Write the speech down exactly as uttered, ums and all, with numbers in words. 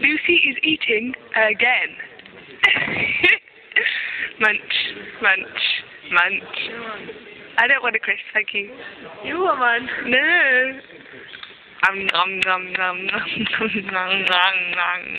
Lucy is eating again. Munch, munch, munch. I don't want a crisp, thank you. You want one? No. Um, nom, nom, nom, nom, nom, nom, nom, nom.